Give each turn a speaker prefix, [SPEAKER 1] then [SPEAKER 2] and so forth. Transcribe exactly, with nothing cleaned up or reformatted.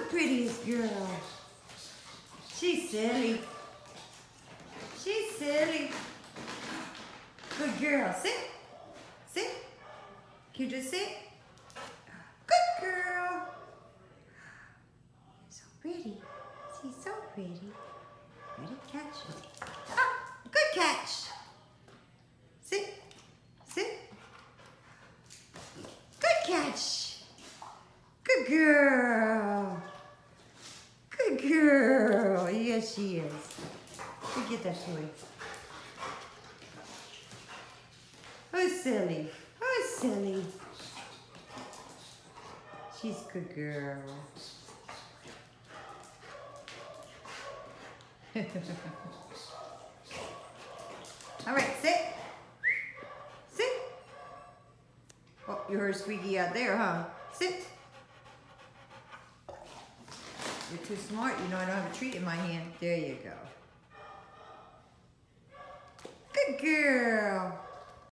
[SPEAKER 1] prettiest girl. She's silly. She's silly. Good girl. Sit. Sit. Can you just sit? Good girl. So pretty. She's so pretty. Ready? Catch. Ah, good catch. Sit. Sit. Good catch. Good girl. Good girl. Yes, she is. Go get that toy. Who's silly? Who's silly? She's a good girl. All right, sit. Sit. Oh, you heard Squeaky out there, huh? Sit. You're too smart. You know I don't have a treat in my hand. There you go. Good girl.